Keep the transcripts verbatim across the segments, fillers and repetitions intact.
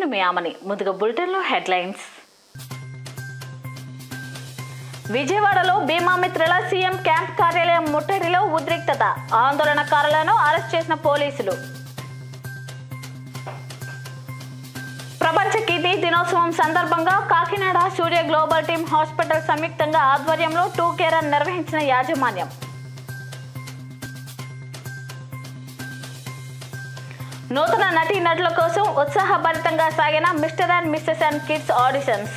నేను మీ ఆమని. ముందుగా బులెటిన్లో హెడ్లైన్స్. విజయవాడలో బీమా మిత్రుల సీఎం క్యాంప్ కార్యాలయం ముట్టడిలో ఉద్రిక్తత. ఆందోళనకారులను అరెస్ట్ చేసిన పోలీసులు. ప్రపంచ కిడ్నీ దినోత్సవం సందర్భంగా Kakinada Surya global team hospital సంయుక్తంగా ఆధ్వర్యంలో టూ కేర్ రన్ నిర్వహించిన యాజమాన్యం. నూతన నటీ నటుల కోసం ఉత్సాహభరితంగా సాగిన mister and missus and kids auditions.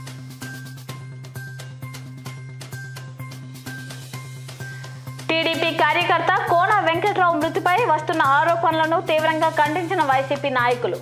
TDP కార్యకర్త కోన వెంకట్రావు మృతిపై వస్తున్న ఆరోపణలను తీవ్రంగా ఖండించిన వైసీపీ నాయకులు.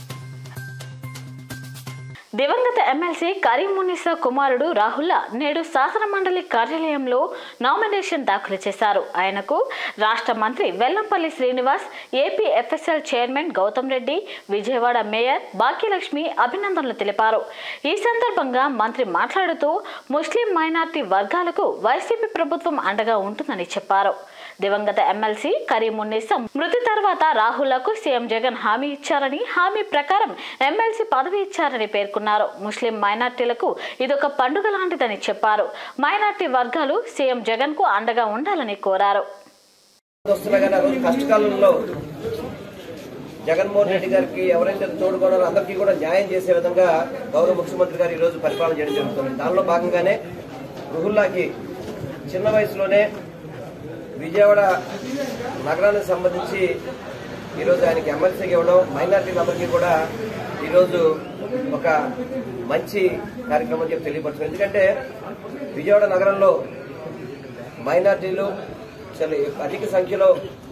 దివంగత ఎమ్మెల్సీ కరీమున్నీసా కుమారుడు రాహుల్ నేడు శాసన మండలి కార్యాలయంలో నామినేషన్ దాఖలు చేశారు. ఆయనకు రాష్ట్ర మంత్రి Vellampalli Srinivas, AP FSL chairman Gautam Reddy, Vijayawada mayor Bhagyalakshmi అభినందనలు తెలిపారు. ఈ సందర్భంగా మంత్రి మాట్లాడుతూ ముస్లిం మైనార్టీ వర్గాలకు వైసీపీ ప్రభుత్వం అండగా ఉంటుందని చెప్పారు. దివంగత ఎమ్మెల్సీ కరీమున్నీసా మృతి తర్వాత రాహుల్కు సీఎం జగన్ హామీ ఇచ్చారని, హామీ ప్రకారం ఎమ్మెల్సీ పదవి ఇచ్చారని పేర్కొన్నారు. ముస్లిం మైనార్టీలకు ఇదొక పండుగ లాంటిదని చెప్పారు. మైనార్టీ వర్గాలు సీఎం జగన్ కు అండగా ఉండాలని కోరారు. కష్టకాలంలో జగన్మోహన్ రెడ్డి గారికి ఎవరైతే తోడుకోవాలో అందరికీ కూడా న్యాయం చేసే విధంగా గౌరవ ముఖ్యమంత్రి గారు ఈ రోజు పరిపాలన చేయడం జరుగుతుంది. దానిలో భాగంగానే రుహుల్లాకి చిన్న వయసులోనే విజయవాడ నగరానికి సంబంధించి ఈరోజు ఆయనకి ఎమ్మెల్సీగా ఇవ్వడం మైనార్టీలందరికీ కూడా ఈరోజు ఒక మంచి కార్యక్రమం చెప్పి తెలియపరచుకోండి. ఎందుకంటే విజయవాడ నగరంలో మైనార్టీలు చాలా అధిక సంఖ్యలో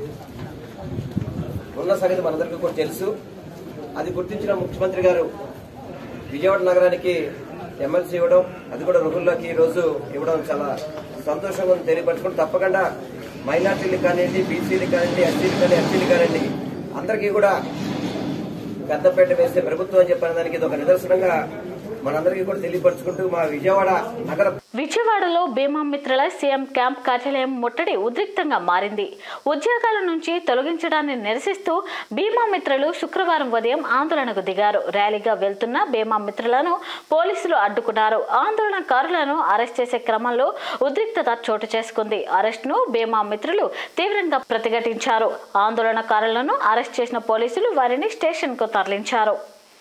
ఉన్న సంగతి మనందరికీ కూడా తెలుసు. అది గుర్తించిన ముఖ్యమంత్రి గారు విజయవాడ నగరానికి ఎమ్మెల్సీ ఇవ్వడం, అది కూడా రుహుల్లోకి ఈ రోజు ఇవ్వడం చాలా సంతోషంగా తెలియపరచుకుంటూ తప్పకుండా మైనార్టీలకు కానివ్వండి, బీసీలకు కానివ్వండి, ఎస్సీలు కానీ ఎస్టీలు కానివ్వండి అందరికీ కూడా పెద్దపేట వేసే ప్రభుత్వం అని చెప్పిన దానికి ఇది ఒక నిదర్శనంగా మనందరికీ కూడా తెలియపరచుకుంటూ మా విజయవాడ నగర విజయవాడలో బీమా మిత్రుల సీఎం క్యాంప్ కార్యాలయం ముట్టడి ఉద్రిక్తంగా మారింది. ఉద్యోగాల నుంచి తొలగించడాన్ని నిరసిస్తూ బీమా మిత్రులు శుక్రవారం ఉదయం ఆందోళనకు దిగారు. ర్యాలీగా వెళ్తున్న బీమా మిత్రులను పోలీసులు అడ్డుకున్నారు. ఆందోళనకారులను అరెస్ట్ చేసే క్రమంలో ఉద్రిక్తత చోటు చేసుకుంది. అరెస్ట్ ను బీమా మిత్రులు తీవ్రంగా ప్రతిఘటించారు. ఆందోళనకారులను అరెస్ట్ చేసిన పోలీసులు వారిని స్టేషన్ కు తరలించారు.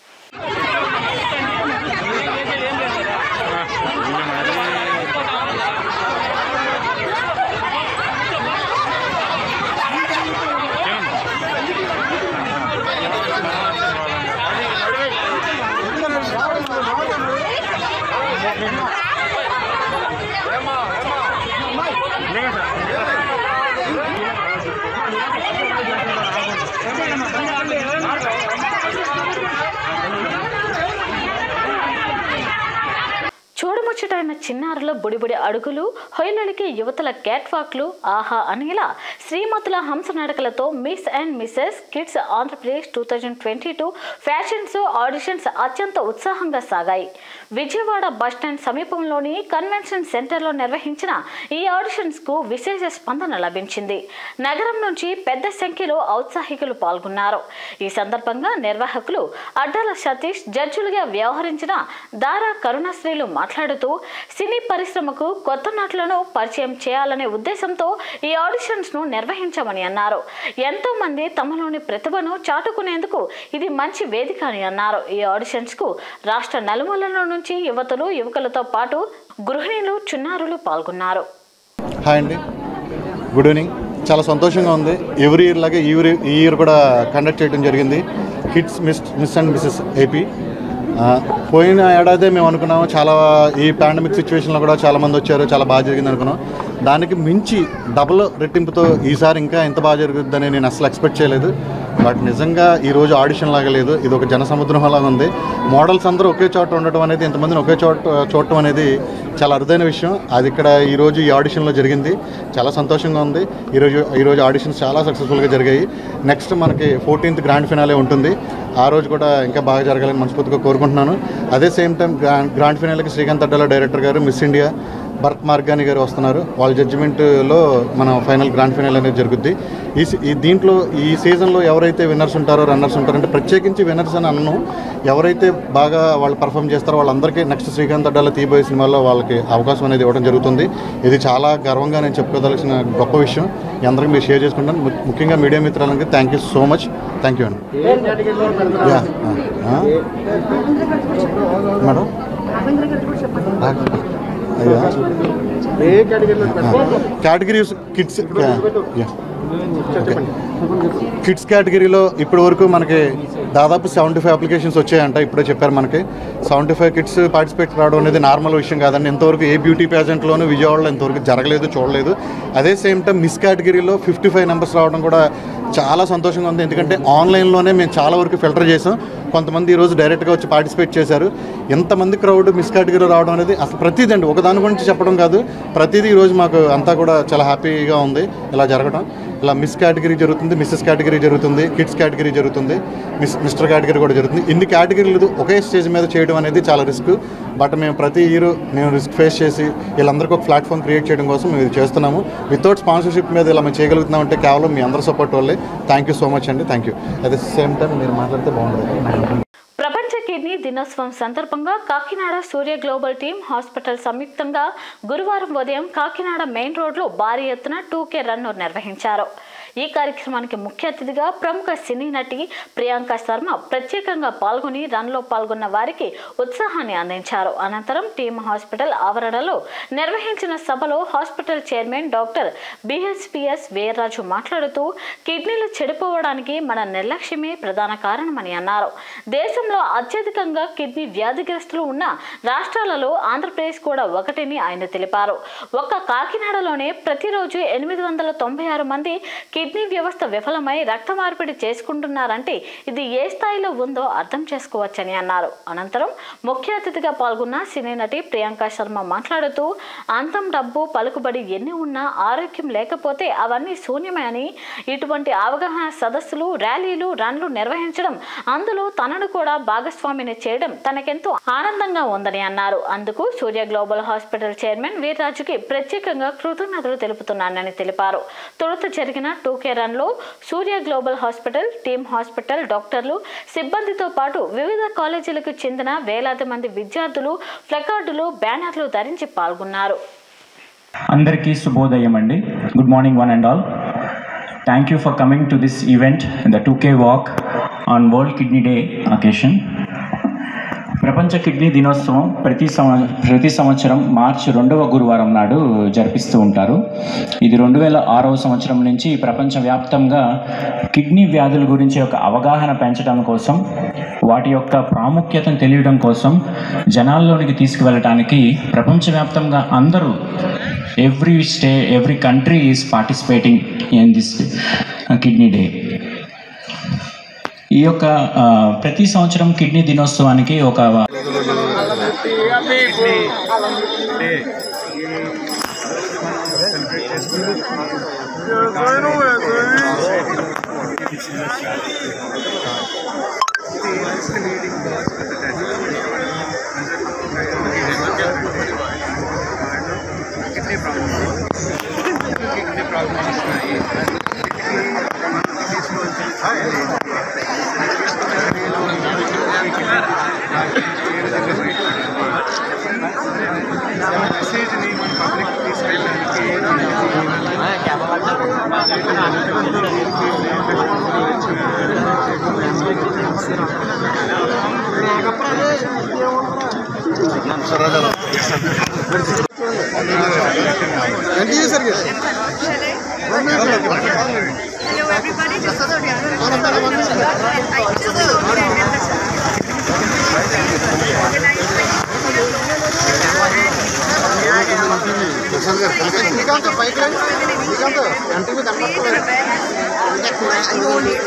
చూడముచ్చటైన చిన్నారుల బుడిబుడి అడుగులు, హొయలలికి యువతల క్యాట్ వాక్లు, ఆహా అనిలా శ్రీమతుల హంస నడకలతో miss and missus kids Andhra Pradesh two thousand twenty two fashions auditions అత్యంత ఉత్సాహంగా సాగాయి. విజయవాడ బస్టాండ్ సమీపంలోని కన్వెన్షన్ సెంటర్లో నిర్వహించిన ఈ ఆడిషన్స్ కు విశేష స్పందన లభించింది. నగరం నుంచి పెద్ద సంఖ్యలో ఔత్సాహికులు పాల్గొన్నారు. ఈ సందర్భంగా నిర్వాహకులు అడ్డాల సతీష్, జడ్జిలుగా వ్యవహరించిన దారా కరుణశ్రీలు మాట్లాడుతూ సినీ పరిశ్రమకు కొత్త నటులను పరిచయం చేయాలనే ఉద్దేశంతో ఈ ఆడిషన్స్ ను నిర్వహించామని అన్నారు. ఎంతో మంది తమలోని ప్రతిభను చాటుకునేందుకు ఇది మంచి వేదిక అని అన్నారు. ఈ ఆడిషన్స్ కు రాష్ట్ర నలుమూలల నుంచి యువతులు, యువకులతో పాటు గృహిణులు, చిన్నారులు పాల్గొన్నారు. హాయ్ అండి, గుడ్ ఈవినింగ్. చాలా సంతోషంగా ఉంది. ఎవ్రీ ఇయర్ లాగే ఈ ఇయర్ కూడా కండక్ట్ చేయడం జరిగింది. Kids miss miss and missus AP. పోయిన ఏడాదే మేము అనుకున్నాము, చాలా ఈ పాండమిక్ సిచ్యువేషన్లో కూడా చాలామంది వచ్చారు, చాలా బాగా జరిగింది అనుకున్నాం. దానికి మించి డబుల్ రెట్టింపుతో ఈసారి ఇంకా ఎంత బాగా జరుగుతుందని నేను అసలు ఎక్స్పెక్ట్ చేయలేదు. బట్ నిజంగా ఈరోజు ఆడిషన్ లాగా లేదు, ఇది ఒక జనసముద్రం లాగా ఉంది. మోడల్స్ అందరూ ఒకే చోట ఉండటం అనేది, ఇంతమందిని ఒకే చోట చూడటం అనేది చాలా అరుదైన విషయం. అది ఇక్కడ ఈరోజు ఈ ఆడిషన్లో జరిగింది. చాలా సంతోషంగా ఉంది. ఈరోజు ఈరోజు ఆడిషన్స్ చాలా సక్సెస్ఫుల్గా జరిగాయి. నెక్స్ట్ మనకి ఫోర్టీన్త్ గ్రాండ్ ఫినాలే ఉంటుంది. ఆ రోజు కూడా ఇంకా బాగా జరగాలని మనస్ఫూర్తిగా కోరుకుంటున్నాను. అదే సేమ్ టైం గ్రాండ్ గ్రాండ్ ఫినాలేకి శ్రీకాంత్ అడ్డాల డైరెక్టర్ గారు, మిస్ ఇండియా భరత్ మార్గాని గారు వస్తున్నారు. వాళ్ళ జడ్జిమెంట్లో మన ఫైనల్ గ్రాండ్ ఫైనల్ అనేది జరుగుద్ది. ఈ ఈ దీంట్లో ఈ సీజన్లో ఎవరైతే విన్నర్స్ ఉంటారో రన్నర్స్ ఉంటారో అంటే ప్రత్యేకించి విన్నర్స్ అని అన్ను ఎవరైతే బాగా వాళ్ళు పర్ఫామ్ చేస్తారో వాళ్ళందరికీ నెక్స్ట్ శ్రీకాంత్ అడ్డాల తీయబోయే సినిమాలో వాళ్ళకి అవకాశం అనేది ఇవ్వడం జరుగుతుంది. ఇది చాలా గర్వంగా నేను చెప్పుకోదలసిన గొప్ప విషయం. అందరికీ మీరు షేర్ చేసుకుంటాను. ముఖ్యంగా మీడియా మిత్రులకి thank you so much. Thank you అండి. Yeah madam categories kids kids కేటగిరీలో ఇప్పటి వరకు మనకి దాదాపు సెవెంటీ ఫైవ్ అప్లికేషన్స్ వచ్చాయంట. ఇప్పుడే చెప్పారు మనకి సెవెంటీ ఫైవ్ కిడ్స్ పార్టిసిపేట్ రావడం అనేది నార్మల్ విషయం కాదండి. ఇంతవరకు ఏ బ్యూటీ పేజెంట్లోనూ విజయవాడలో ఇంతవరకు జరగలేదు, చూడలేదు. అదే సేమ్ టైం మిస్ కేటగిరీలో ఫిఫ్టీ ఫైవ్ నెంబర్స్ రావడం కూడా చాలా సంతోషంగా ఉంది. ఎందుకంటే ఆన్లైన్లోనే మేము చాలా వరకు ఫిల్టర్ చేసాం. కొంతమంది ఈరోజు డైరెక్ట్గా వచ్చి పార్టిసిపేట్ చేశారు. ఎంతమంది క్రౌడ్ మిస్ కేటగిరీలో రావడం అనేది అసలు ప్రతిదీ అండి, ఒక దాని గురించి చెప్పడం కాదు, ప్రతిదీ ఈరోజు మాకు అంతా కూడా చాలా హ్యాపీగా ఉంది ఇలా జరగడం. ఇలా మిస్ కేటగిరీ జరుగుతుంది, మిస్సెస్ కేటగిరీ జరుగుతుంది, కిడ్స్ కేటగిరీ జరుగుతుంది, మిస్ మిస్టర్ కేటగిరీ కూడా జరుగుతుంది. ఇన్ని కేటగిరీలు ఒకే స్టేజ్ మీద చేయడం అనేది చాలా రిస్క్. బట్ మేము ప్రతి ఇయర్ మేము రిస్క్ ఫేస్ చేసి వీళ్ళందరికీ ఒక ప్లాట్ఫామ్ క్రియేట్ చేయడం కోసం మేము ఇది చేస్తున్నాము. వితౌట్ స్పాన్సర్షిప్ మీద ఇలా మేము చేయగలుగుతున్నామంటే కేవలం మీ అందరి సపోర్ట్ వల్లే. థ్యాంక్ యూ సో మచ్ అండి. Thank you. At the same time మీరు మాట్లాడితే బాగుంటుంది. ప్రపంచ కిడ్నీ దినోత్సవం సందర్భంగా Kakinada Surya global team hospital సంయుక్తంగా గురువారం ఉదయం కాకినాడ మెయిన్ రోడ్లో భారీ ఎత్తున టూ కే రన్ నిర్వహించారు. ఈ కార్యక్రమానికి ముఖ్య అతిథిగా ప్రముఖ సినీ నటి ప్రియాంక శర్మ ప్రత్యేకంగా పాల్గొని రన్లో పాల్గొన్న వారికి ఉత్సాహాన్ని అందించారు. అనంతరం టీమ్ హాస్పిటల్ ఆవరణలో నిర్వహించిన సభలో hospital chairman doctor BHPS Veerraju మాట్లాడుతూ కిడ్నీలు చెడిపోవడానికి మన నిర్లక్ష్యమే ప్రధాన కారణమని అన్నారు. దేశంలో అత్యధికంగా కిడ్నీ వ్యాధిగ్రస్తులు ఉన్న రాష్ట్రాలలో ఆంధ్రప్రదేశ్ కూడా ఒకటని ఆయన తెలిపారు. ఒక్క కాకినాడలోనే ప్రతిరోజు ఎనిమిది వందల తొంభై ఆరు మంది కిడ్నీ వ్యవస్థ విఫలమై రక్త మార్పిడి చేసుకుంటున్నారంటే ఇది ఏ స్థాయిలో ఉందో అర్థం చేసుకోవచ్చని అన్నారు. అనంతరం ముఖ్య అతిథిగా పాల్గొన్న సినీ నటి ప్రియాంక శర్మ మాట్లాడుతూ అంతం డబ్బు పలుకుబడి ఎన్ని ఉన్నా ఆరోగ్యం లేకపోతే అవన్నీ శూన్యమే అని, ఇటువంటి అవగాహన సదస్సులు ర్యాలీలు రన్లు నిర్వహించడం అందులో తనను కూడా భాగస్వామిని చేయడం తనకెంతో ఆనందంగా ఉందని అన్నారు. అందుకు సూర్య గ్లోబల్ హాస్పిటల్ చైర్మన్ వీర్రాజుకి ప్రత్యేకంగా కృతజ్ఞతలు తెలుపుతున్నానని తెలిపారు. తొలుత జరిగిన టూ కే రన్ లో Surya global hospital team hospital డాక్టర్లు సిబ్బందితో పాటు వివిధ కాలేజీలకు చెందిన వేలాది మంది విద్యార్థులు ప్లకార్డులు బ్యానర్లు ధరించి పాల్గొన్నారు. అందరికీ శుభోదయం అండి. Good morning one and all. Thank you for coming to this event the two K walk on world kidney day occasion. ప్రపంచ కిడ్నీ దినోత్సవం ప్రతి సంవ ప్రతి సంవత్సరం మార్చి రెండవ గురువారం నాడు జరిపిస్తూ ఉంటారు. ఇది రెండు వేల ఆరవ సంవత్సరం నుంచి ప్రపంచవ్యాప్తంగా కిడ్నీ వ్యాధుల గురించి ఒక అవగాహన పెంచడం కోసం, వాటి యొక్క ప్రాముఖ్యతను తెలియడం కోసం జనాల్లోనికి తీసుకువెళ్ళటానికి ప్రపంచవ్యాప్తంగా అందరూ every state every country is participating in this kidney day. ఈ యొక్క ప్రతి సంవత్సరం కిడ్నీ దినోత్సవానికి ఒక Hello everybody, just so that we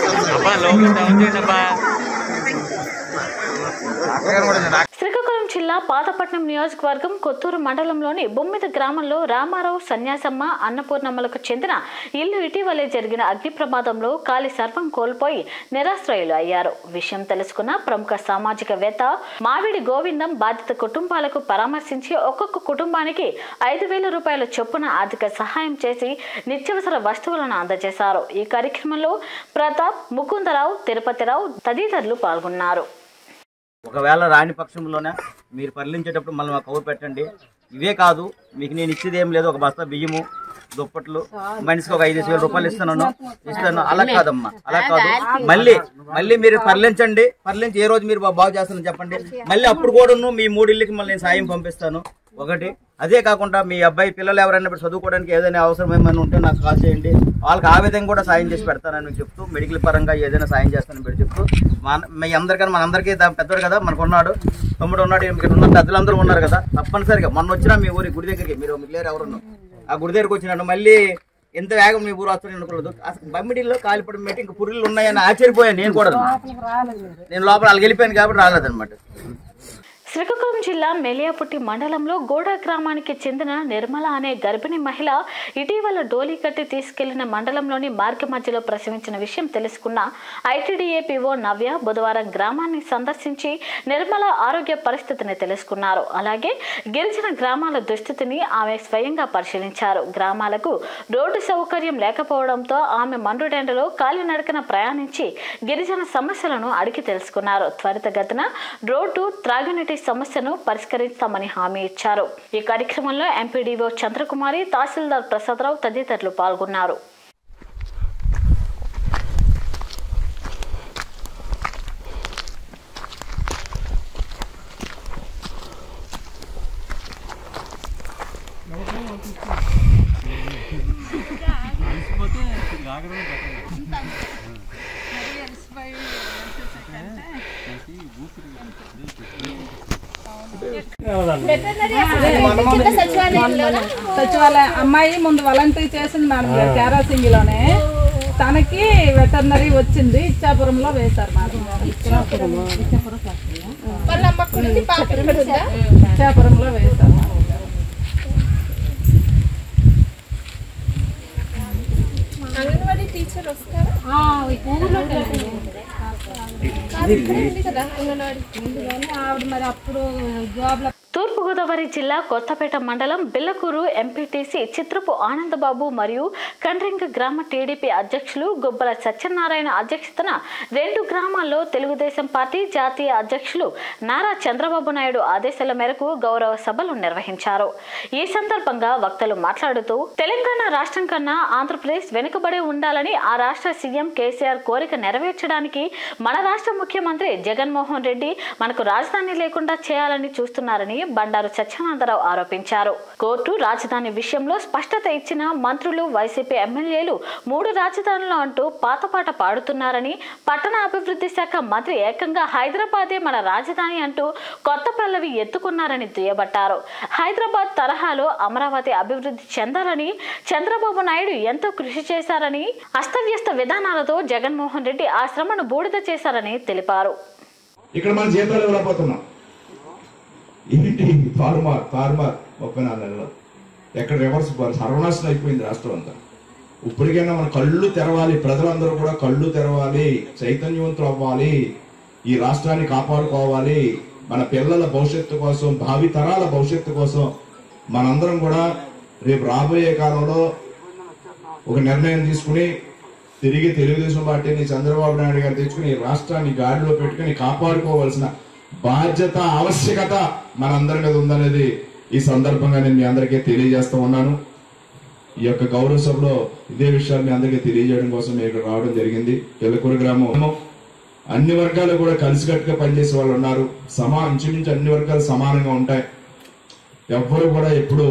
Srikakulam జిల్లా జిల్లా పాతపట్నం నియోజకవర్గం కొత్తూరు మండలంలోని బొమ్మిద గ్రామంలో రామారావు, సన్యాసమ్మ, అన్నపూర్ణమ్మలకు చెందిన ఇల్లు ఇటీవలే జరిగిన అగ్ని ప్రమాదంలో కాలి సర్వం కోల్పోయి నిరాశ్రయులు అయ్యారు. విషయం తెలుసుకున్న ప్రముఖ సామాజికవేత్త మావిడి గోవిందం బాధిత కుటుంబాలకు పరామర్శించి ఒక్కొక్క కుటుంబానికి ఐదు వేల రూపాయల చొప్పున ఆర్థిక సహాయం చేసి నిత్యావసర వస్తువులను అందజేశారు. ఈ కార్యక్రమంలో ప్రతాప్, ముకుందరావు, తిరుపతిరావు తదితరులు పాల్గొన్నారు. ఒకవేళ రాని పక్షంలోనే మీరు పరిలించేటప్పుడు మళ్ళీ మాకు కౌరు పెట్టండి. ఇవే కాదు, మీకు నేను ఇచ్చేది ఏం లేదు, ఒక బస్తా బియ్యము, దుప్పట్లు, మనిషికి ఒక ఐదు వేల రూపాయలు ఇస్తాను ఇస్తాను అలా కాదమ్మా, అలా కాదు. మళ్ళీ మళ్ళీ మీరు పరిలించండి, పరిలించి ఏ రోజు మీరు బాగు చేస్తానని చెప్పండి. మళ్ళీ అప్పుడు కూడా మీ మూడిళ్ళకి మళ్ళీ నేను సాయం పంపిస్తాను. ఒకటి అదే కాకుండా మీ అబ్బాయి పిల్లలు ఎవరైనా చదువుకోవడానికి ఏదైనా అవసరం ఏమైనా ఉంటే నాకు కాల్ చేయండి, వాళ్ళకి ఆ విధంగా కూడా సాయం చేసి పెడతానని మీకు చెప్తూ, మెడికల్ పరంగా ఏదైనా సాయం చేస్తానని పెట్టి చెప్తూ, మన మీ అందరికన్నా మనందరికీ పెద్దోడు కదా, మనకు ఉన్నాడు, తమ్ముడు ఉన్నాడు, ఇక్కడ ఉన్న పెద్దలందరూ ఉన్నారు కదా, తప్పనిసరిగా మొన్న వచ్చినా మీ ఊరి గుడి దగ్గరికి మీరు లేరు ఎవరున్నారు ఆ గుడి దగ్గరికి వచ్చినట్టు మళ్ళీ ఎంత వేగం మీ ఊరు వస్తాను అనుకోలేదు. అసలు బమ్మిడిలో కాలిపడం పెట్టి ఇంకా పురుగులు ఉన్నాయని ఆశ్చర్యపోయాను నేను కూడా. నేను లోపల వాళ్ళకి వెళ్ళిపోయాను కాబట్టి రాలేదన్నమాట. శ్రీకాకుళం జిల్లా మెలియాపుట్టి మండలంలో గోడ గ్రామానికి చెందిన నిర్మల అనే గర్భిణీ మహిళ ఇటీవల డోలీ కట్టి తీసుకెళ్లిన మండలంలోని మార్గ మధ్యలో ప్రసవించిన విషయం తెలుసుకున్న ఐటీడీఏ పీఓ నవ్య బుధవారం గ్రామాన్ని సందర్శించి నిర్మల ఆరోగ్య పరిస్థితిని తెలుసుకున్నారు. అలాగే గిరిజన గ్రామాల దుస్థితిని ఆమె స్వయంగా పరిశీలించారు. గ్రామాలకు రోడ్డు సౌకర్యం లేకపోవడంతో ఆమె మండుడెండలో కాలినడకన ప్రయాణించి గిరిజన సమస్యలను అడిగి తెలుసుకున్నారు. త్వరితగతిన రోడ్డు, త్రాగునీటి సమస్యను పరిష్కరిస్తామని హామీ ఇచ్చారు. ఈ కార్యక్రమంలో ఎంపీడీఓ చంద్రకుమారి, తహసీల్దార్ ప్రసాదరావు తదితరులు పాల్గొన్నారు. సచివాలయం అమ్మాయి ముందు వాలంటరీ చేసింది మేడం గారు కేరాసింగ్ లోనే, తనకి వెటర్నరీ వచ్చింది, ఇచ్చాపురంలో వేశారు మేడం గారు. ఇచ్చాపురంలో వేశారు. అంగన్వాడీ టీచర్ వస్తారా? ఆవిడ మరి అప్పుడు జాబ్. తూర్పుగోదావరి జిల్లా కొత్తపేట మండలం బిల్లకూరు ఎంపీటీసీ చిత్రపు ఆనందబాబు మరియు కండ్రింగ గ్రామ టీడీపీ అధ్యక్షులు గొబ్బల సత్యనారాయణ అధ్యక్షతన రెండు గ్రామాల్లో తెలుగుదేశం పార్టీ జాతీయ అధ్యక్షులు నారా చంద్రబాబు నాయుడు ఆదేశాల మేరకు గౌరవ సభలు నిర్వహించారు. ఈ సందర్భంగా వక్తలు మాట్లాడుతూ, తెలంగాణ రాష్ట్రం కన్నా ఆంధ్రప్రదేశ్ వెనుకబడి ఉండాలని ఆ రాష్ట్ర సీఎం కేసీఆర్ కోరిక నెరవేర్చడానికి మన రాష్ట్ర ముఖ్యమంత్రి జగన్మోహన్ రెడ్డి మనకు రాజధాని లేకుండా చేయాలని చూస్తున్నారని బండారు సత్యానందరావు ఆరోపించారు. కోర్టు రాజధాని విషయంలో స్పష్టత ఇచ్చిన మంత్రులు, వైసీపీ ఎమ్మెల్యేలు మూడు రాజధానులు అంటూ పాతపాట పాడుతున్నారని, పట్టణ అభివృద్ధి శాఖ మంత్రి ఏకంగా హైదరాబాదే మన రాజధాని అంటూ కొత్త పల్లవి ఎత్తుకున్నారని దుయ్యబట్టారు. హైదరాబాద్ తరహాలో అమరావతి అభివృద్ధి చెందాలని చంద్రబాబు నాయుడు ఎంతో కృషి చేశారని, అస్తవ్యస్త విధానాలతో జగన్మోహన్ రెడ్డి ఆ శ్రమను బూడిద చేశారని తెలిపారు. ఇక్కడ మన జీతాలు ఇవ్వలేకపోతున్నాం. ఏంటి ఫార్మర్ ఫార్మర్ ముప్పై నాలుగు నెలలు ఎక్కడ రివర్స్ సర్వనాశనం అయిపోయింది రాష్ట్రం అంతా. ఇప్పటికైనా మన కళ్ళు తెరవాలి, ప్రజలందరూ కూడా కళ్ళు తెరవాలి, చైతన్యవంతులు అవ్వాలి, ఈ రాష్ట్రాన్ని కాపాడుకోవాలి. మన పిల్లల భవిష్యత్తు కోసం, భావి తరాల భవిష్యత్తు కోసం మనందరం కూడా రేపు రాబోయే కాలంలో ఒక నిర్ణయం తీసుకుని తిరిగి తెలుగుదేశం పార్టీని చంద్రబాబు నాయుడు గారు తెచ్చుకుని రాష్ట్రాన్ని గాడిలో పెట్టుకుని కాపాడుకోవాల్సిన బాధ్యత, ఆవశ్యకత మనందరి మీద ఉందనేది ఈ సందర్భంగా నేను మీ అందరికీ తెలియజేస్తూ ఉన్నాను. ఈ యొక్క గౌరవ సభలో ఇదే విషయాలు మీ అందరికీ తెలియజేయడం కోసం మేము ఇక్కడ రావడం జరిగింది. పెళ్లకూరు గ్రామం అన్ని వర్గాలు కూడా కలిసికట్టుగా పనిచేసే వాళ్ళు ఉన్నారు. సమా ఇంచుమించు అన్ని వర్గాలు సమానంగా ఉంటాయి. ఎవ్వరు కూడా ఎప్పుడు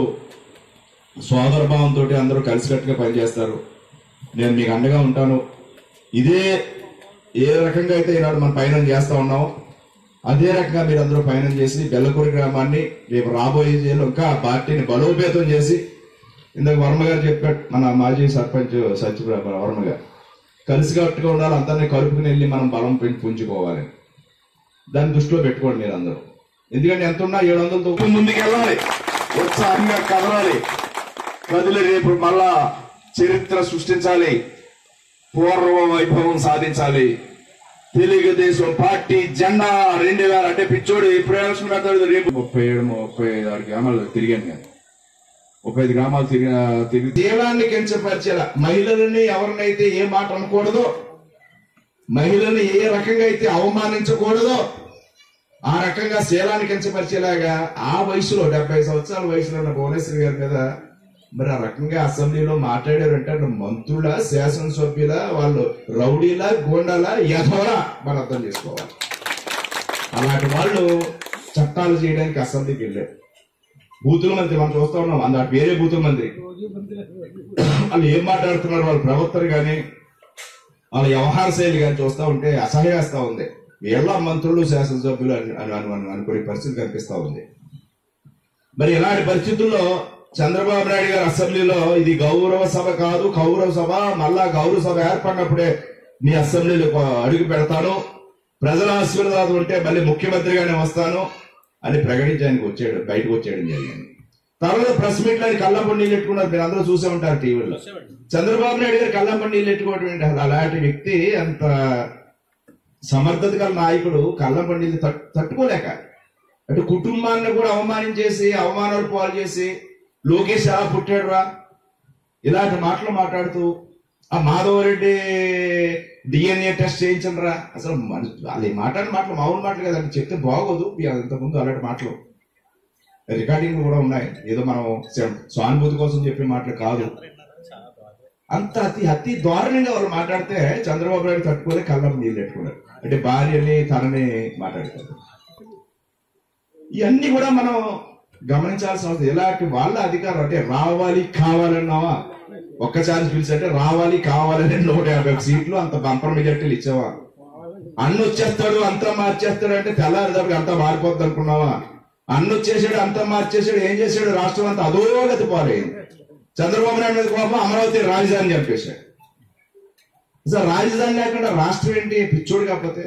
సోదర భావంతో అందరూ కలిసికట్టుగా పనిచేస్తారు. నేను మీకు అండగా ఉంటాను. ఇదే ఏ రకంగా అయితే ఈనాడు మనం పయనం చేస్తా ఉన్నామో అదే రకంగా మీరందరూ పయనం చేసి బెల్లకూరు గ్రామాన్ని రేపు రాబోయే ఇంకా పార్టీని బలోపేతం చేసి, ఇందాక వర్మ గారు చెప్పారు, మన మాజీ సర్పంచ్ సత్యప్రభ వర్మ గారు, కలిసికట్టుగా ఉండాలి, అందరినీ కలుపుకుని వెళ్ళి మనం బలం పెంచి పుంజుకోవాలి. దాన్ని దృష్టిలో పెట్టుకోండి మీరు అందరూ. ఎందుకంటే ఎంత ఉన్నా ఏడు వందలతో ముందుకెళ్ళాలి, ఉత్సాహంగా కదలాలి, కదిలి రేపు మళ్ళా చరిత్ర సృష్టించాలి, పూర్వ వైభవం సాధించాలి. తెలుగుదేశం పార్టీ జెండా రెండు వేల అంటే పిచ్చోడు ఎప్పుడు ఎలక్షన్ పెడతాడు? రేపు ముప్పై ఏడు ముప్పై ఐదు ఆరు గ్రామాలు తిరిగాను నేను, ముప్పై ఐదు గ్రామాలు తిరిగిన తిరిగి దేవాన్ని కించపరిచేలా, మహిళలని ఎవరినైతే ఏ మాట అనకూడదో, మహిళని ఏ రకంగా అయితే అవమానించకూడదో ఆ రకంగా శీలాన్ని కించపరిచేలాగా ఆ వయసులో డెబ్బై సంవత్సరాల వయసులో ఉన్న భువనేశ్వరి గారి మీద మరి ఆ రకంగా అసెంబ్లీలో మాట్లాడారంటే మంత్రుల, శాసనసభ్యుల, వాళ్ళు రౌడీలా, గోండాలా, యథోలా మనం అర్థం చేసుకోవాలి. అలాంటి వాళ్ళు చట్టాలు చేయడానికి అసెంబ్లీకి వెళ్ళారు. బూతుల మంత్రి మనం చూస్తా ఉన్నాం, అందులో వేరే బూతుల మంత్రి వాళ్ళు ఏం మాట్లాడుతున్నారు, వాళ్ళ ప్రవర్తన కానీ వాళ్ళ వ్యవహార శైలి కానీ చూస్తా ఉంటే అసహ్యేస్తా ఉంది. వీళ్ళ మంత్రులు, శాసనసభ్యులు అని అనుకునే పరిస్థితి కనిపిస్తా ఉంది. మరి ఇలాంటి పరిస్థితుల్లో చంద్రబాబు నాయుడు గారు అసెంబ్లీలో ఇది గౌరవ సభ కాదు, కౌరవ సభ, మళ్ళా గౌరవ సభ ఏర్పడినప్పుడే నీ అసెంబ్లీలో అడుగు పెడతాను, ప్రజల ఆశీర్వాదం ఉంటే మళ్ళీ ముఖ్యమంత్రిగానే వస్తాను అని ప్రకటించడానికి వచ్చాడు, బయటకు వచ్చేయడం జరిగింది. తర్వాత ప్రెస్ మీట్ లో కళ్ళంపడి నీళ్ళు ఎట్టుకున్నారు, మీరు అందరూ చూసే ఉంటారు టీవీలో. చంద్రబాబు నాయుడు గారు కళ్ళంపడి నీళ్ళు ఎట్టుకోవడం, అలాంటి వ్యక్తి, అంత సమర్థత గల నాయకుడు కళ్ళంపడి నీళ్ళు తట్టుకోలేక అటు కుటుంబాన్ని కూడా అవమానించేసి, అవమానాలు పాలు చేసి, లోకేష్ ఎలా పుట్టాడు రా ఇలాంటి మాటలు మాట్లాడుతూ, ఆ మాధవరెడ్డి డిఎన్ఏ టెస్ట్ చేయించండి రా, అసలు వాళ్ళు మాట్లాడిన మాటలు మామూలు మాటలు కదండి, చెప్తే బాగోదు. ఇంతకుముందు అలాంటి మాటలు రికార్డింగ్ కూడా ఉన్నాయి, ఏదో మనం సానుభూతి కోసం చెప్పే మాటలు కాదు. అంత అతి అతి దారుణంగా వాళ్ళు మాట్లాడితే చంద్రబాబు నాయుడు తట్టుకోలే కళ్ళం నీళ్ళు పెట్టుకున్నారు. అంటే భార్యని తనని మాట్లాడతారు. ఇవన్నీ కూడా మనం గమనించాల్సిన అవసరం. ఎలాంటి వాళ్ళ అధికారం అంటే రావాలి కావాలన్నావా, ఒక్క ఛాన్స్ పిలిచంటే రావాలి కావాలని నూట యాభై ఒక సీట్లు అంత బంపర్ మెజార్టీలు ఇచ్చావా? అన్న వచ్చేస్తాడు అంతా మార్చేస్తాడు అంటే తెల్లారిదానికి అంతా మారిపోద్ది అనుకున్నావా? అన్న వచ్చేసాడు అంతా మార్చేసాడు, ఏం చేశాడు? రాష్ట్రం అంతా అధోగతి పాలైంది. చంద్రబాబు నాయుడు మీద కోపం అమరావతి రాజధాని చెప్పేశాడు. అసలు రాజధాని లేకుండా రాష్ట్రం ఏంటి? పిచ్చోడు కాకపోతే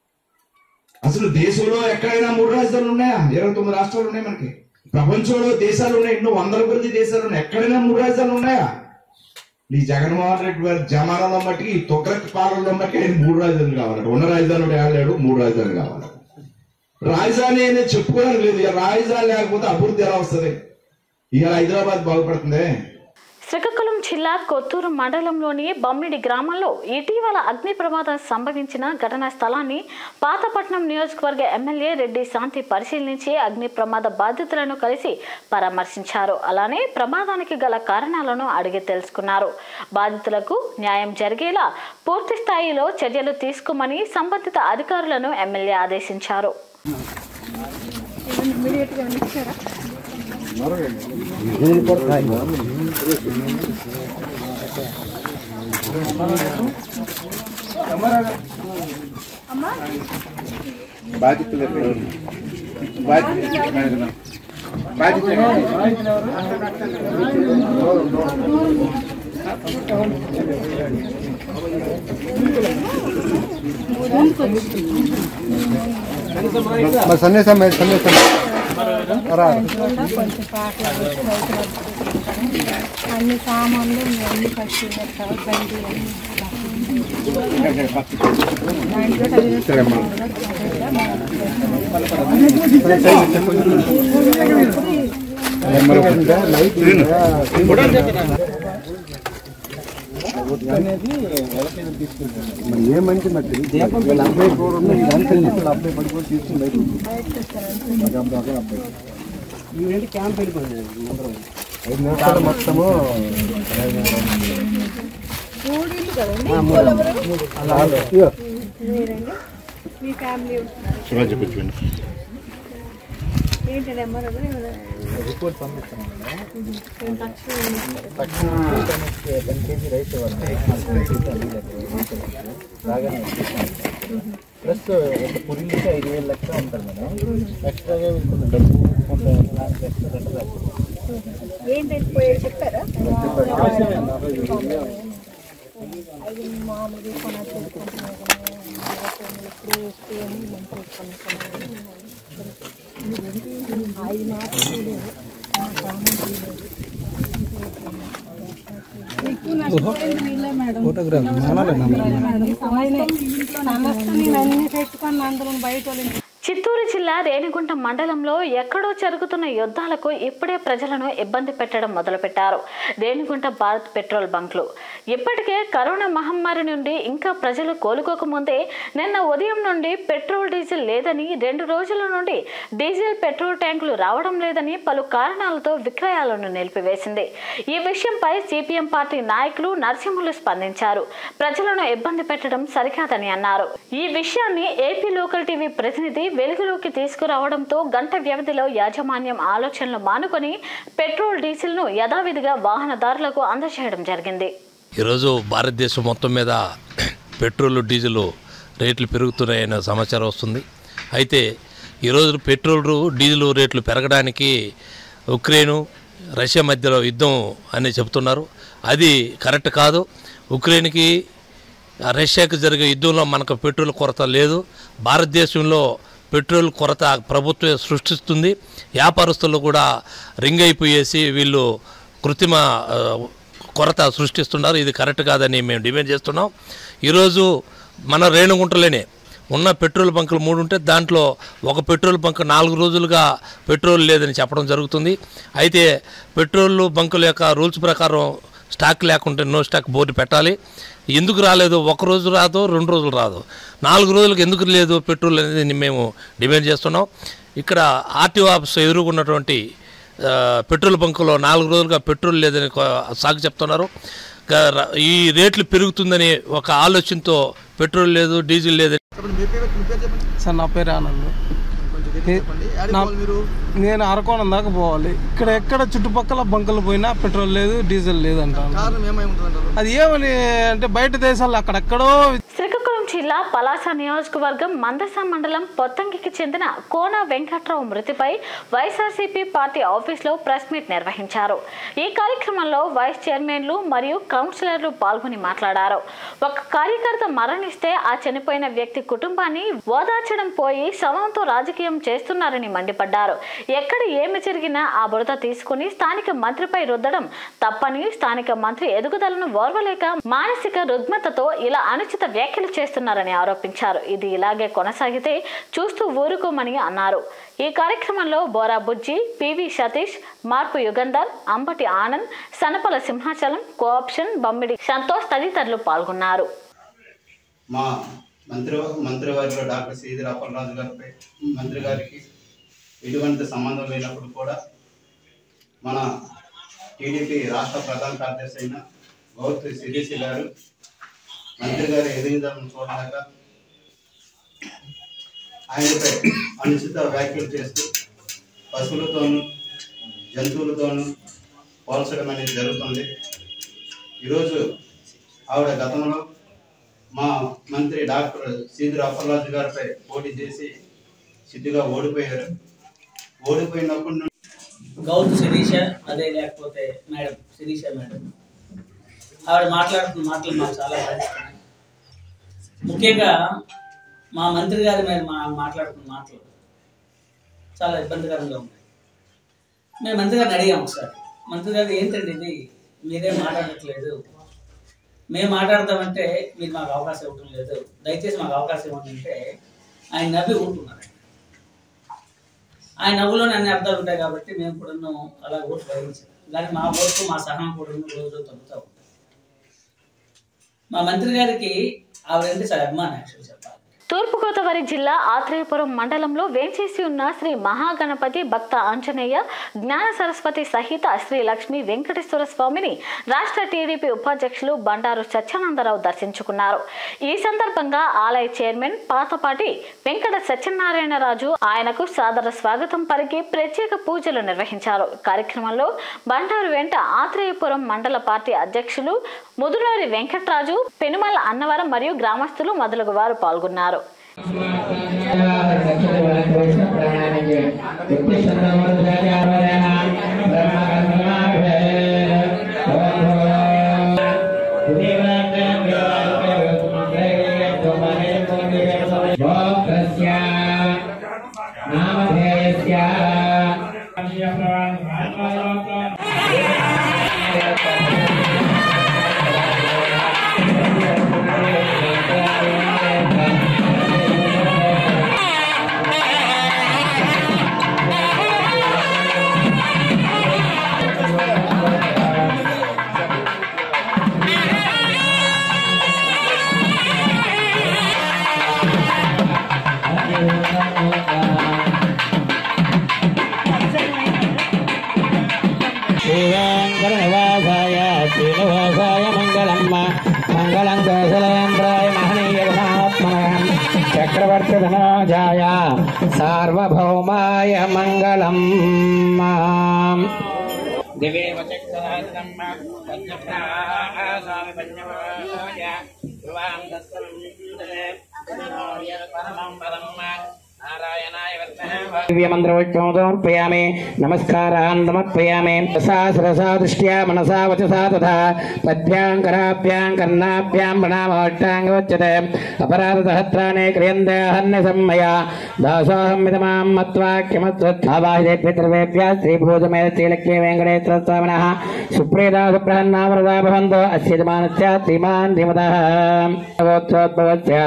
అసలు దేశంలో ఎక్కడైనా మూడు రాజధానులు ఉన్నాయా? ఇరవై తొమ్మిది రాష్ట్రాలు ఉన్నాయి మనకి. ప్రపంచంలో దేశాలు ఉన్నాయి, ఎన్నో వందల కొద్ది దేశాలు ఉన్నాయి, ఎక్కడైనా మూడు రాజధానులు ఉన్నాయా? ఈ జగన్మోహన్ రెడ్డి వారి జమానాలో మట్టికి, ఈ తొక్కరకి పాలనలో మట్టికి ఆయన మూడు రాజధానులు కావాలంట. ఉన్న రాజధానులు ఏడాడు, మూడు రాజధానులు కావాలి. రాజధాని అనేది చెప్పుకోవడానికి లేదు. ఇక రాజధాని లేకపోతే అభివృద్ధి ఎలా వస్తుంది? ఇక హైదరాబాద్ బాగుపడుతుంది. శ్రీకాకుళం జిల్లా కొత్తూరు మండలంలోని బమ్మిడి గ్రామంలో ఇటీవల అగ్ని ప్రమాదం సంభవించిన ఘటనా స్థలాన్ని పాతపట్నం నియోజకవర్గ ఎమ్మెల్యే రెడ్డి శాంతి పరిశీలించి అగ్ని ప్రమాద బాధితులను కలిసి పరామర్శించారు. అలానే ప్రమాదానికి గల కారణాలను అడిగి తెలుసుకున్నారు. బాధితులకు న్యాయం జరిగేలా పూర్తి స్థాయిలో చర్యలు తీసుకోమని సంబంధిత అధికారులను ఎమ్మెల్యే ఆదేశించారు. సందేశం సందేశం అన్ని సామాన్లు అన్ని పచ్చి బండి ఏ మంచి మట్టి అబ్బాయి అబ్బాయి పడుకొని తీసుకుని బయట అబ్బాయి క్యాంప్ వెళ్ళిపోయింది. ఐదు నిమిషాలు మొత్తము మీ ఫ్యామిలీ ఏంటి నెంబర్ రిపోర్ట్ పంపిస్తాను. టెన్ కేజీ రైస్ బాగానే ప్లస్ ఒక పురిలికి ఐదు వేలు లెక్క ఉంటారు మేడం. ఎక్స్ట్రాగా కొంత డబ్బు కొంత ఎక్స్ట్రా రెండు ఏంటంటే చెప్తారా? మామూలు కొన చేసుకుంటున్నాను చిత్తూరు జిల్లా రేణిగుంట మండలంలో ఎక్కడో జరుగుతున్న యుద్ధాలకు ఇప్పుడే ప్రజలను ఇబ్బంది పెట్టడం మొదలుపెట్టారు రేణిగుంట భారత్ పెట్రోల్ బంక్లు. ఇప్పటికే కరోనా మహమ్మారి నుండి ఇంకా ప్రజలు కోలుకోకముందే నిన్న ఉదయం నుండి పెట్రోల్ డీజిల్ లేదని, రెండు రోజుల నుండి డీజిల్ పెట్రోల్ ట్యాంకులు రావడం లేదని పలు కారణాలతో విక్రయాలను నిలిపివేసింది. ఈ విషయంపై సిపిఎం పార్టీ నాయకులు నరసింహులు స్పందించారు. ప్రజలను ఇబ్బంది పెట్టడం సరికాదని అన్నారు. ఈ విషయాన్ని ఏపీ లోకల్ టీవీ ప్రతినిధి వెలుగులోకి తీసుకురావడంతో గంట వ్యవధిలో యాజమాన్యం ఆలోచనలు మానుకొని పెట్రోల్ డీజిల్ ను యథావిధిగా వాహనదారులకు అందజేయడం జరిగింది. ఈరోజు భారతదేశం మొత్తం మీద పెట్రోల్ డీజిల్ రేట్లు పెరుగుతున్నాయనే సమాచారం వస్తుంది. అయితే ఈరోజు పెట్రోల్ డీజిల్ రేట్లు పెరగడానికి ఉక్రెయిన్ రష్యా మధ్యలో యుద్ధం అని చెప్తున్నారు. అది కరెక్ట్ కాదు. ఉక్రెయిన్కి రష్యాకి జరిగే యుద్ధంలో మనకు పెట్రోల్ కొరత లేదు. భారతదేశంలో పెట్రోల్ కొరత ప్రభుత్వం సృష్టిస్తుంది. వ్యాపారస్తులు కూడా రింగ్ అయిపోయేసి వీళ్ళు కృత్రిమ కొరత సృష్టిస్తున్నారు. ఇది కరెక్ట్ కాదని మేము డిమాండ్ చేస్తున్నాం. ఈరోజు మన రేణుగుంటలోనే ఉన్న పెట్రోల్ బంకులు మూడు ఉంటే దాంట్లో ఒక పెట్రోల్ బంక్ నాలుగు రోజులుగా పెట్రోల్ లేదని చెప్పడం జరుగుతుంది. అయితే పెట్రోల్ బంకుల యొక్క రూల్స్ ప్రకారం స్టాక్ లేకుంటే నో స్టాక్ బోర్డు పెట్టాలి. ఎందుకు రాలేదు? ఒక రోజు రాదు, రెండు రోజులు రాదు, నాలుగు రోజులకు ఎందుకు లేదు పెట్రోల్ అనేది మేము డిమాండ్ చేస్తున్నాం. ఇక్కడ ఆర్టీఓ ఆఫీస్ ఎదురుకున్నటువంటి పెట్రోల్ బంకులో నాలుగు రోజులుగా పెట్రోల్ లేదని సాగు చెప్తున్నారు. ఈ రేట్లు పెరుగుతుందని ఒక ఆలోచనతో పెట్రోల్ లేదు, డీజిల్ లేదని. సార్ నా పేరు ఆనంద్. నేను అరకోణం దాకా పోవాలి. ఇక్కడ ఎక్కడ చుట్టుపక్కల బంకులు పోయినా పెట్రోల్ లేదు, డీజిల్ లేదు అంటాను. అది ఏమని అంటే బయట దేశాల్లో అక్కడెక్కడో. శ్రీకాకుళం జిల్లా పలాస నియోజకవర్గం మందస మండలం పొత్తంగికి చెందిన కోన వెంకట్రావు మృతిపై వైఎస్ఆర్సీపీ పార్టీ ఆఫీసులో ప్రెస్ మీట్ నిర్వహించారు. ఈ కార్యక్రమంలో వైస్ చైర్మన్లు మరియు కౌన్సిలర్లు పాల్గొని మాట్లాడారు. ఒక కార్యకర్త మరణిస్తే ఆ చనిపోయిన వ్యక్తి కుటుంబాన్ని ఓదార్చడం పోయి శవంతో రాజకీయం చేస్తున్నారని మండిపడ్డారు. ఎక్కడ ఏమి జరిగినా ఆ బురద తీసుకుని స్థానిక మంత్రిపై రుద్దడం తప్పని, స్థానిక మంత్రి ఎదుగుదలను ఓర్వలేక మానసిక రుగ్మతతో ఇలా అనుచిత వ్యాఖ్యలు చేస్తున్నారని ఆరోపించారు. ఇది ఇలాగే కొనసాగితే చూస్తూ ఊరుకోమని అన్నారు. ఈ కార్యక్రమంలో బోరా బుజ్జి, పివి సతీష్, మార్పు యుగంధర్, అంబటి ఆనంద్, సనపల సింహాచలం, కోఆప్షన్, బమ్మిడి సంతోష్ తదితరులు పాల్గొన్నారు. మా మంత్రి మంత్రివర్గంలో డాక్టర్ శ్రీధర్ అప్పలరాజు గారిపై మంత్రి గారికి ఎటువంటి సంబంధం లేనప్పుడు కూడా మన టీడీపీ రాష్ట్ర ప్రధాన కార్యదర్శి అయిన గౌతు శిరీష్ గారు మంత్రి గారి ఎదుగుదలను చూడలేక ఆయనపై అనుచిత వ్యాఖ్యలు చేస్తూ పశువులతోనూ జంతువులతోనూ పోల్చడం అనేది జరుగుతుంది. ఈరోజు ఆవిడ గతంలో మా మంత్రి డాక్టర్ శ్రీధర్ అప్పలరాజు గారిపై పోటీ చేసి సిద్ధిగా ఓడిపోయారు. ఓడిపోయినప్పుడు గౌతు శిరీష అదే లేకపోతే మేడం శిరీష మేడం ఆవిడ మాట్లాడుతున్న మాటలు మాకు చాలా బాధిస్తున్నాయి. ముఖ్యంగా మా మంత్రి గారి మీద మా మాట్లాడుతున్న మాటలు చాలా ఇబ్బందికరంగా ఉన్నాయి. మేము మంత్రి గారిని అడిగాము ఒకసారి, మంత్రి గారు ఏంటండి ఇది, మీరేం మాట్లాడట్లేదు, మేము మాట్లాడతామంటే మీరు మాకు అవకాశం ఇవ్వటం లేదు, దయచేసి మాకు అవకాశం ఇవ్వండి అంటే ఆయన నవ్వి ఊరుకున్నారు. ఆయన నవ్వులోనే అన్ని అర్థాలు ఉంటాయి కాబట్టి మేము కూడా అలా ఓటు గ్రహించాం. కానీ మా ఓటు మా సహనం కూడా రోజు తగ్గుతూ ఉంటాం. మా మంత్రి గారికి ఆవిడంటే చాలా అభిమానం యాక్చువల్ చెప్పాలి. తూర్పుగోదావరి జిల్లా ఆత్రేయపురం మండలంలో వేంచేసి ఉన్న శ్రీ మహాగణపతి భక్త ఆంజనేయ జ్ఞాన సరస్వతి సహిత శ్రీ లక్ష్మీ వెంకటేశ్వర స్వామిని రాష్ట్ర టీడీపీ ఉపాధ్యక్షులు బండారు సత్యానందరావు దర్శించుకున్నారు. ఈ సందర్భంగా ఆలయ చైర్మన్ పాతపాటి వెంకట సత్యనారాయణరాజు ఆయనకు సాదర స్వాగతం పలికి ప్రత్యేక పూజలు నిర్వహించారు. కార్యక్రమంలో బండారు వెంట ఆత్రేయపురం మండల పార్టీ అధ్యక్షులు ముదునూరి వెంకట్రాజు, పెనుమల అన్నవరం మరియు గ్రామస్తులు మొదలగు వారు పాల్గొన్నారు. నామ श्रीवेङ्कटनिवासाय श्रीनिवासाय मङ्गलम् मङ्गलं कौशलेन्द्राय महनीयगुणात्मने चक्रवर्तिधनोजाय सार्वभौमाय मङ्गलम् दिवेव चक्षुरादितं पञ्चप्रासामि पञ्चमोज ध्रुवां दत्तं परमं पदम् दिव्यमन्त्रोच्चोदर्पयामि नमस्कारान् समर्पयामि सहस्रसा दृष्ट्या मनसा वचसा तथा पद्भ्यां कराभ्यां कर्णाभ्यां प्रणामोट्टाङ्गोच्यते अपराधसहस्राणि क्रियन्ते हन्यसम्मया दासोऽहमिदमां मत्वा किमत्वावाहिदेभ्यः सर्वेभ्यः श्रीभूतमेव श्रीलक्ष्मी वेङ्कटेश्वर स्वामिनः सुप्रीता सुप्रसन्नामृता भवन्तु अस्य यजमानस्य श्रीमान् धीमतः गोत्रोद्भवस्य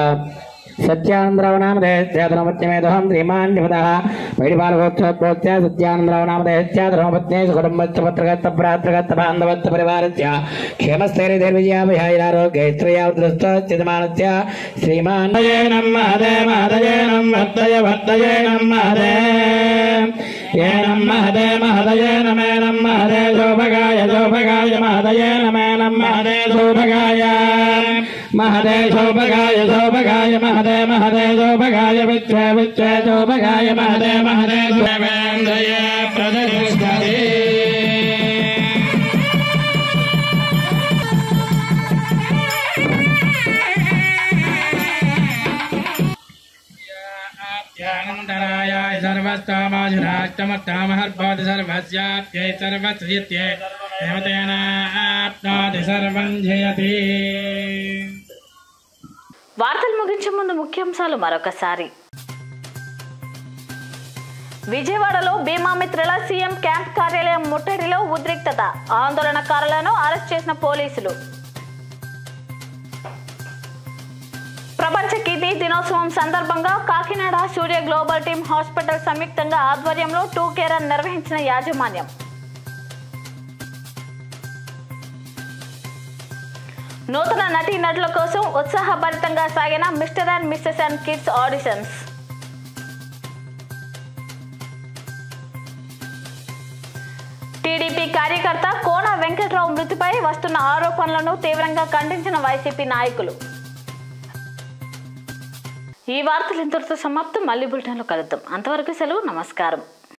सत्यानंदरावनामधेयधर्मपत्नीमेदहं श्रीमान् निमतः वैडिपालगोत्रोत्प्रोत्य सत्यानंदरावनामधेयस्य धर्मपत्नी सुकुटुम्बस्य पुत्रगत भ्रातृगत बान्धवत्व परिवारस्य क्षेमस्थैर्यधैर्यविजयाभिहायिरारोग्यैश्वर्यावृतश्चितमानस्य श्रीमान् नमः महदे महदये भक्तये महदे ये महदे महदये नमे नम महदे सौभगाय सौभगाय महदये नमे नम महदे सौभगाय महदे सौभगाय सौभगाय महदे महदे सौभगाय विच्छ विच्छ सौभगाय महदे महदे सौभगाय प्रदर्शते ाय सर्वस्तामाजुराष्टमत्तामहर्भवति सर्वस्याप्यै सर्वस्यत्यै देवतेनाप्नोति सर्वं जयति. వార్తలు ముగించే ముందు ముఖ్యాంశాలు మరొకసారి. విజయవాడలో బీమా మిత్రుల సీఎం క్యాంప్ కార్యాలయం ముట్టడిలో ఉద్రిక్తత, ఆందోళనకారులను అరెస్ట్ చేసిన పోలీసులు. ప్రపంచ కిడ్నీ దినోత్సవం సందర్భంగా Kakinada Surya global team hospital సంయుక్తంగా ఆధ్వర్యంలో టూ కేర్ రన్ నిర్వహించిన యాజమాన్యం. నూతన నటీ నటుల కోసం ఉత్సాహభరితంగా సాగిన mister and missus and kids auditions. TDP కార్యకర్త కోన వెంకట్రావు మృతిపై వస్తున్న ఆరోపణలను తీవ్రంగా ఖండించిన వైసీపీ నాయకులు. ఈ వార్తలు ఇంతటితో సమాప్తం. మళ్ళీ బులెటిన్లో కలుద్దాం. అంతవరకు సెలవు. నమస్కారం.